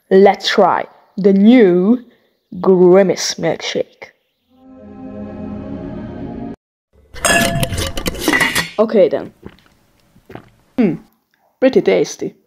Let's try the new Grimace milkshake. Okay then. Pretty tasty.